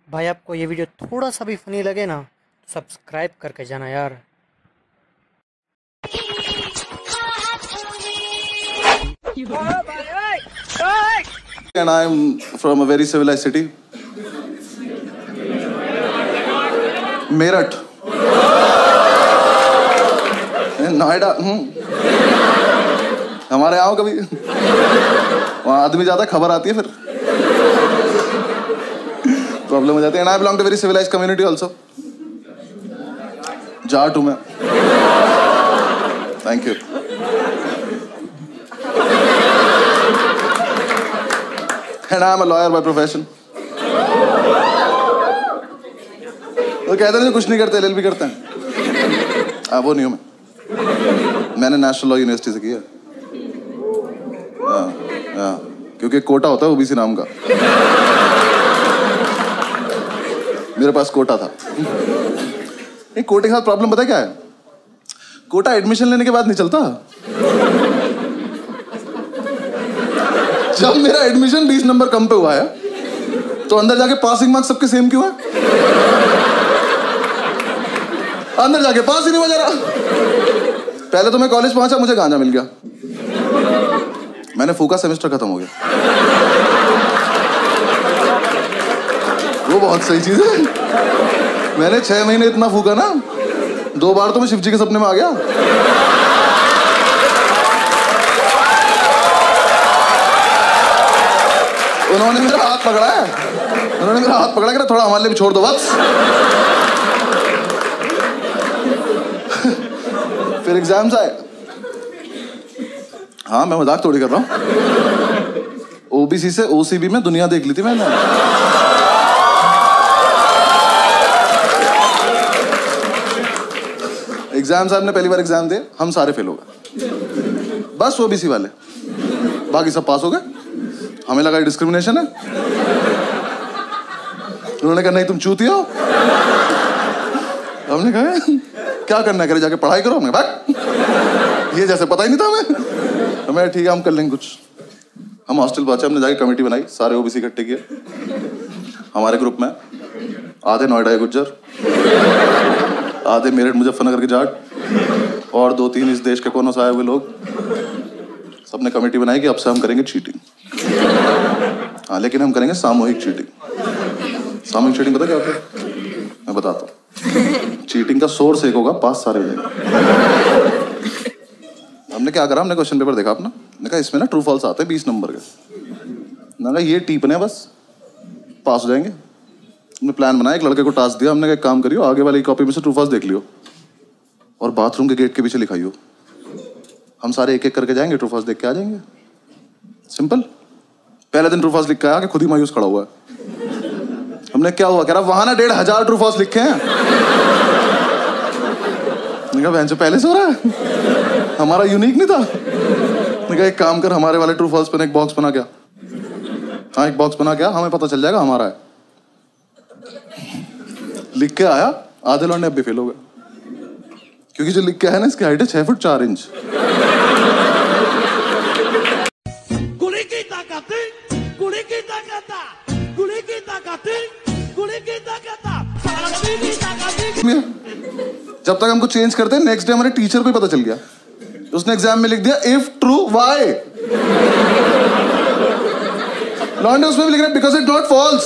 भाई आपको ये वीडियो थोड़ा सा भी फनी लगे ना तो सब्सक्राइब करके जाना यार। And I'm from a very civilized city. Meerut, Noida. हमारे आओ कभी, वहाँ आदमी जाता है, खबर आती है, फिर प्रॉब्लम हो जाती है। And I belong to very civilized community also. Jat हूँ मैं। Thank you. And I'm a lawyer by profession. तो कहते हैं कुछ नहीं करते, LLB करते हैं। वो नहीं हूँ मैं। मैंने नेशनल लॉ यूनिवर्सिटी से किया। क्योंकि कोटा होता है ओबीसी नाम का, मेरे पास कोटा था। नहीं, कोटे के साथ प्रॉब्लम पता क्या है? कोटा एडमिशन लेने के बाद नहीं चलता। जब मेरा एडमिशन 20 नंबर कम पे हुआ है तो अंदर जाके पासिंग मार्क्स सबके सेम क्यों है? अंदर जाके पास ही नहीं हो जा रहा। पहले तो मैं कॉलेज पहुंचा, मुझे गांजा मिल गया, मैंने फूका, सेमेस्टर खत्म हो गया। वो बहुत सही चीज है। मैंने 6 महीने इतना फूका ना, 2 बार तो मैं शिवजी के सपने में आ गया। उन्होंने मेरा हाथ पकड़ा है, उन्होंने मेरा हाथ पकड़ा कि थोड़ा हमारे लिए भी छोड़ दो बस। फिर एग्जाम्स आए। हाँ, मैं मजाक थोड़ी कर रहा हूँ। ओबीसी से ओसीबी में दुनिया देख ली थी मैंने। एग्जाम साहब ने पहली बार एग्जाम दिए, हम सारे फेल हो गए, बस ओबीसी वाले, बाकी सब पास हो गए। हमें लगा डिस्क्रिमिनेशन है। उन्होंने कहा नहीं तुम चूतिया हो। हमने कहा क्या करना करे, जाके पढ़ाई करो। हमने कहा ये जैसे पता ही नहीं था हमें। ठीक है, हम कर लेंगे कुछ। हम हॉस्टल पहुंचे, हमने जाके कमेटी बनाई, सारे ओबीसी इकट्ठे किए। हमारे ग्रुप में आधे नोएडा गुज्जर, आधे मेरठ मुजफ्फरनगर के जाट और 2-3 इस देश के कोनों से आए हुए लोग। सबने कमेटी बनाई कि अब से हम करेंगे चीटिंग। हाँ, लेकिन हम करेंगे सामूहिक चीटिंग। सामूहिक चीटिंग पता क्या होता है? मैं बताता हूँ। चीटिंग का सोर्स एक होगा, पास सारे हो जाएंगे। हमने क्या करा, हमने क्वेश्चन पेपर देखा अपना, मैंने कहा इसमें ना ट्रू फॉल्स आते हैं 20 नंबर के। मैंने कहा ये टीपने बस, पास हो जाएंगे। हमने प्लान बनाया, एक लड़के को टास्क दिया, हमने कहा एक काम करियो, आगे वाली कॉपी में से ट्रू फॉल्स देख लियो और बाथरूम के गेट के पीछे लिखाइयो। हम सारे एक एक करके जाएंगे, ट्रू फॉल्स देख के आ जाएंगे। सिंपल। पहले दिन ट्रू फॉल्स लिख के आया कि खुद ही मायूस खड़ा हुआ है। हमने क्या हुआ, कह रहा वहां ना 1500 ट्रू फॉल्स लिखे हैं। मैंने कहा बहन से पहले से हो रहा है, हमारा यूनिक नहीं था। मैंने कहा एक काम कर, हमारे वाले ट्रू फॉल्स पर एक बॉक्स बना गया। हाँ, एक बॉक्स बना गया, हमें पता चल जाएगा हमारा है। लिख के आया, आधे लौंडे अब भी फेल हो गए, क्योंकि जो लिख के आया ना, इसकी हाइट है 6 फुट 4 इंच। जब तक हमको चेंज करते, नेक्स्ट डे हमारे टीचर को ही पता चल गया, उसने एग्जाम में लिख दिया इफ ट्रू वाई। लॉन्डे उसमें भी लिख रहा है बिकॉज इट नॉट फॉल्स।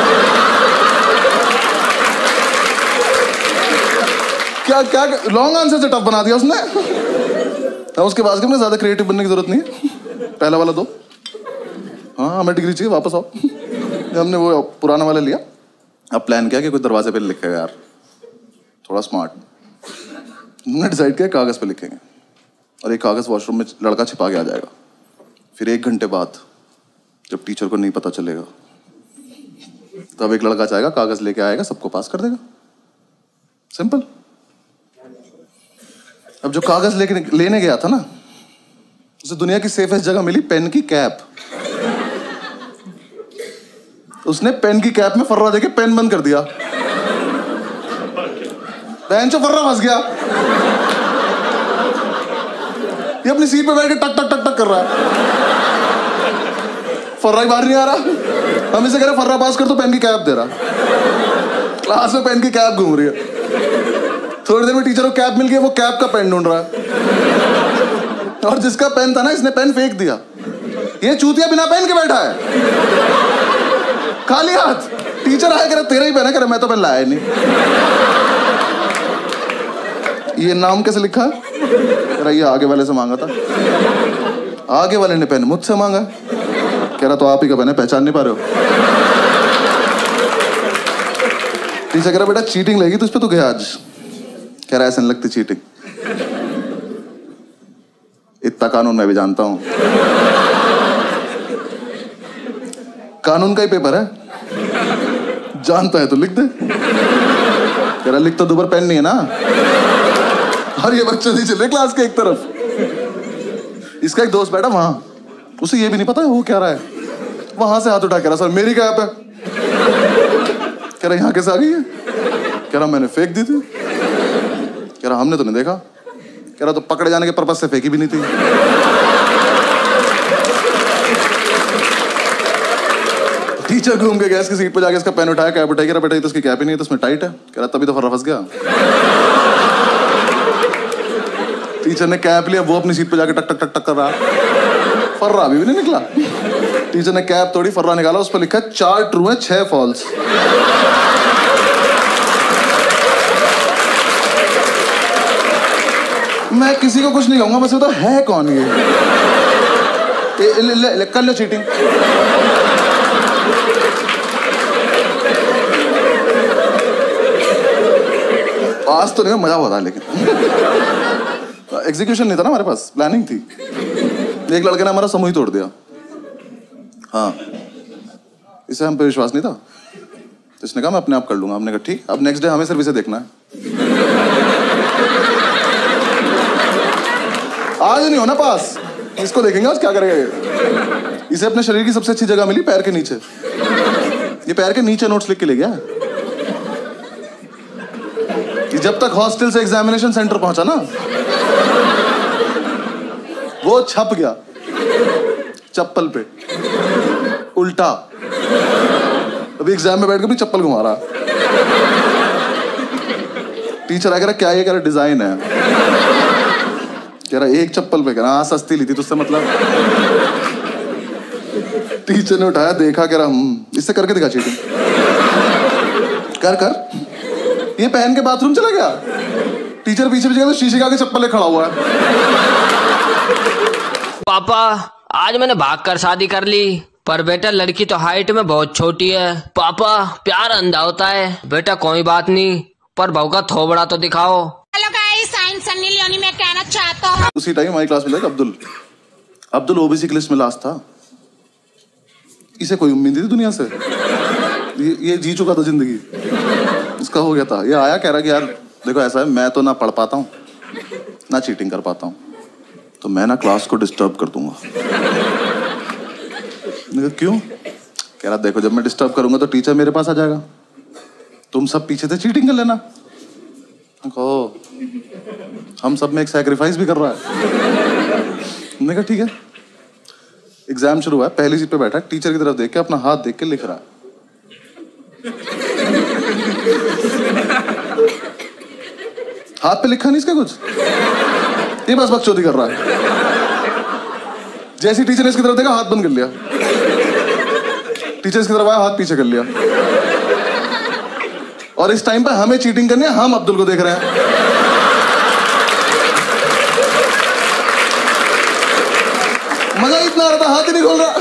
क्या क्या लॉन्ग आंसर से टफ बना दिया उसने। उसके बाद में ज्यादा क्रिएटिव बनने की जरूरत नहीं है, पहला वाला दो। हाँ, हमें डिग्री चाहिए, वापस आओ। हमने वो पुराना वाला लिया। अब प्लान किया कि कोई दरवाजे पे लिखेगा यार, थोड़ा स्मार्ट। हमने डिसाइड किया कागज पे लिखेंगे और एक कागज वॉशरूम में लड़का छिपा के आ जाएगा। फिर 1 घंटे बाद जब टीचर को नहीं पता चलेगा, तब एक लड़का जाएगा, कागज लेके आएगा, सबको पास कर देगा। सिंपल। अब जो कागज लेने गया था ना, उसे दुनिया की सेफेस्ट जगह मिली, पेन की कैप। उसने पेन की कैप में फर्रा देके पेन बंद कर दिया। पेन से फर्रा फंस गया। ये अपनी सीट पे बैठ के टक टक टक टक कर रहा है, फर्रा ही बाहर नहीं आ रहा। हम इसे कह रहे फर्रा पास कर तो पेन की कैप दे रहा, क्लास में पेन की कैप घूम रही है। थोड़ी देर में टीचर को कैप मिल गई, वो कैप का पेन ढूंढ रहा है, और जिसका पेन था ना इसने पेन फेंक दिया। ये चूतिया बिना पेन के बैठा है, खाली हाथ। टीचर आया, कह रहा तेरा ही पेन है, कह रहा मैं तो पेन लाया नहीं। ये नाम कैसे लिखा है? कह रहा ये आगे वाले से मांगा था। आगे वाले ने पेन मुझसे मांगा। कह रहा तो आप ही का पेन है, पहचान नहीं पा रहे हो? टीचर कह रहा बेटा चीटिंग लगी तो इस पे तो गया आज। कह रहा ऐसे नहीं लगती चीटिंग, इतना कानून मैं भी जानता हूं। कानून का ही पेपर है, जानता है तो लिख दे। कह रहा लिख तो दोबारा पेन नहीं है ना। और ये बच्चे नहीं चल रहे क्लास के एक तरफ। इसका एक दोस्त बैठा वहां, उसे ये भी नहीं पता है वो क्या रहा है। वहां से हाथ उठा, कह रहा सर मेरी कैप है। कह रहा यहां कैसे आ गई है? कह रहा मैंने फेंक दी थी। कह रहा हमने तो नहीं देखा। कह रहा तो पकड़े जाने के पर्पज से फेंकी भी नहीं थी। टीचर घूम के गया इसकी सीट पे जाके इसका पेन उठाया, कैप उठाई, कह रहा बेटा ये तो इसकी कैप ही नहीं है, तो इसमें टाइट है। कह रहा तभी तो फर्रा फंस गया। टीचर ने कैप लिया, वो अपनी सीट पे जाके टक टक टक टक कर रहा, फर्रा अभी भी नहीं निकला। टीचर ने कैप तोड़ी, फर्रा निकाला, उस पर लिखा 4 ट्रू है 6 फॉल्स। मैं किसी को कुछ नहीं कहूंगा, बस बताओ है कौन ये? कर लो चीटिंग। पास तो नहीं, मजा हुआ था, लेकिन एग्जीक्यूशन नहीं था ना हमारे पास, प्लानिंग थी। एक लड़के ने हमारा समूह ही तोड़ दिया। हाँ, इसे हम पे विश्वास नहीं था, तो इसने कहा मैं अपने आप कर लूंगा। हमने कहा ठीक। अब नेक्स्ट डे हमें सिर्फ इसे देखना है। आज नहीं होना पास, इसको देखेंगे आज क्या करेगा ये। इसे अपने शरीर की सबसे अच्छी जगह मिली, पैर के नीचे। ये पैर के नीचे नोट्स लिख के ले गया। कि जब तक हॉस्टल से एग्जामिनेशन सेंटर पहुंचा ना, वो छप गया चप्पल पे उल्टा। अभी एग्जाम में बैठ के भी चप्पल घुमा रहा। टीचर आ कह रहा क्या ये? कह रहा डिजाइन है। कह रहा एक चप्पल पे। कह रहा हाँ सस्ती ली थी तुझसे मतलब। टीचर ने उठाया, देखा, कह रहा इससे करके दिखा चीटिंग। कर कर। ये पहन के बाथरूम चला गया। टीचर पीछे पीछे तो शीशे के आगे चप्पल ले खड़ा हुआ है। पापा आज मैंने भाग कर शादी कर ली, पर बेटा लड़की तो हाइट में बहुत छोटी है। पापा प्यार अंधा होता है। बेटा कोई बात नहीं, पर बहू का थोबड़ा तो दिखाओ। Hello guys, science Sunny Leone में कहना चाहता हूँ। उसी टाइम हमारी क्लास में था अब्दुल। अब्दुल ओबीसी की लिस्ट में लास्ट था। इसे कोई उम्मीद नहीं थी दुनिया से। ये जी चुका था जिंदगी, इसका हो गया था। ये आया, कह रहा कि यार देखो ऐसा है, मैं तो ना पढ़ पाता हूँ ना चीटिंग कर पाता हूँ, तो मैं ना क्लास को डिस्टर्ब कर दूंगा। क्यों? कह रहा देखो जब मैं डिस्टर्ब करूंगा तो टीचर मेरे पास आ जाएगा, तुम सब पीछे से चीटिंग कर लेना। ओ, हम सब में एक सैक्रिफाइस भी कर रहा है। मैंने कहा ठीक है। एग्जाम शुरू हुआ है, पहली सीट पे बैठा, टीचर की तरफ देख के अपना हाथ देख के लिख रहा है। हाथ पे लिखा नहीं इसका कुछ, ये बस बकचोदी कर रहा है। जैसे टीचर ने इसकी तरफ देखा, हाथ बंद कर लिया। टीचर इसकी तरफ आया, हाथ पीछे कर लिया। और इस टाइम पे हमें चीटिंग करनी है, हम अब्दुल को देख रहे हैं। मजा इतना आ रहा था, हाथ ही नहीं खोल रहा।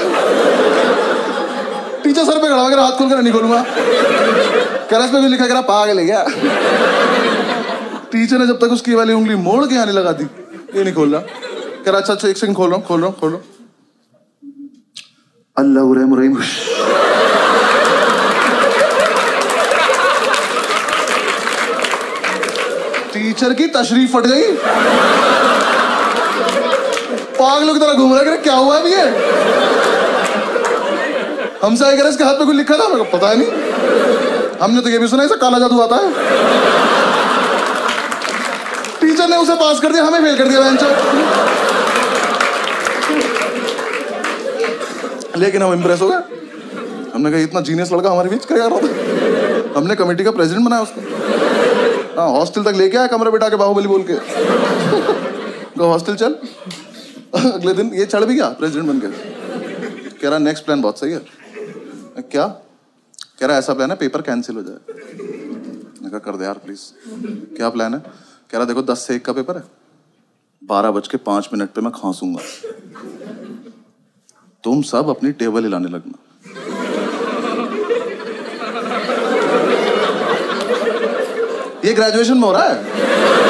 टीचर सर पे खड़ा हो गया, हाथ खोल कर नहीं खोलूंगा। कह रहा इस पे भी लिखा, कह रहा पागल है क्या? टीचर ने जब तक उसकी वाली उंगली मोड़ के आने लगा दी, ये नहीं खोल रहा। कह रहा अच्छा एक सेकंड, खोल रहा हूं। अल्लाह रहीम। टीचर की तशरीफ फट गई। पागलों की तरह घूम रहा है, क्या हुआ अभी ये? हमसे आए, कह रहा इसके हाथ पे कुछ लिखा था। मेरे को पता नहीं, हमने तो ये भी सुना इसे काला जादू आता है। टीचर ने उसे पास कर दिया, हमें फेल कर दिया बेंचर। लेकिन हम इंप्रेस हो गए, हमने कहा इतना जीनियस लड़का हमारे बीच क्या यार होता है? हमने कमेटी का प्रेसिडेंट बनाया उसको। हाँ, हॉस्टल तक लेके आया कमरे बिठा के बाहुबली बोल के। हॉस्टल चल। अगले दिन ये चढ़ भी गया प्रेसिडेंट बन के। कह रहा नेक्स्ट प्लान बहुत सही है। क्या? कह रहा ऐसा प्लान है पेपर कैंसिल हो जाए। मैंने कहा कर दे यार प्लीज। क्या प्लान है? कह रहा देखो 10 से 1 का पेपर है, 12:05 पे मैं खांसूंगा, तुम सब अपनी टेबल हिलाने लगना। ये ग्रेजुएशन में हो रहा है।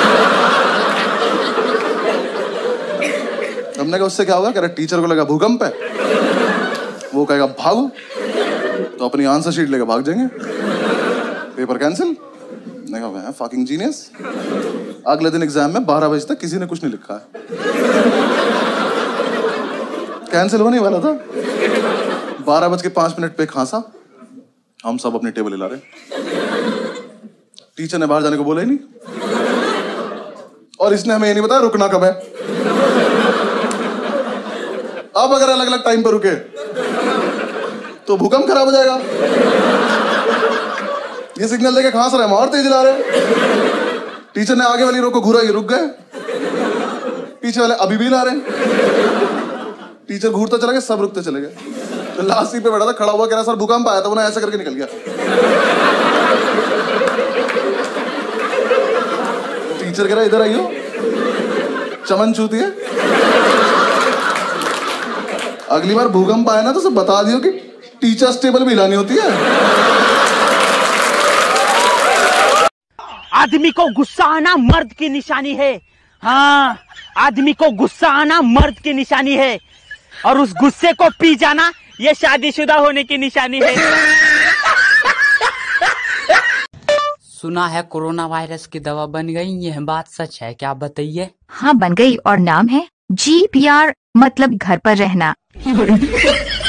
हमने कहा उससे क्या होगा? कह रहा टीचर को लगा भूकंप है, वो कहेगा भागो, तो अपनी आंसर शीट लेकर भाग जाएंगे, पेपर कैंसिल। मैंने कहा मैं फकिंग जीनियस। अगले दिन एग्जाम में 12 बजे तक किसी ने कुछ नहीं लिखा है। कैंसिल होने वाला था, 12:05 पे खांसा, हम सब अपनी टेबल हिला रहे। टीचर ने बाहर जाने को बोला ही नहीं, और इसने हमें ये नहीं बताया रुकना कब है। अब अगर अलग अलग टाइम पर रुके तो भूकंप खराब हो जाएगा। ये सिग्नल देके खांस रहे हैं, और तेज ला रहे। टीचर ने आगे वाली रो को घूरा, ये रुक गए, पीछे वाले अभी भी ला रहे हैं। टीचर घूरता चला गया, सब रुकते चले गए। तो लास्ट सीट पे बैठा था, खड़ा हुआ, कह रहा सर भूकंप आया था, उन्हें ऐसे करके निकल गया। टीचर कह रहा इधर आइयो, चमन छूती है। अगली बार भूकंप आया ना तो सब बता दियो कि टीचर्स टेबल भी हिलानी होती है। आदमी को गुस्सा आना मर्द की निशानी है। हाँ, आदमी को गुस्सा आना मर्द की निशानी है, और उस गुस्से को पी जाना ये शादीशुदा होने की निशानी है। सुना है कोरोना वायरस की दवा बन गई, यह बात सच है क्या? बताइए। हाँ बन गई, और नाम है GPR, मतलब घर पर रहना।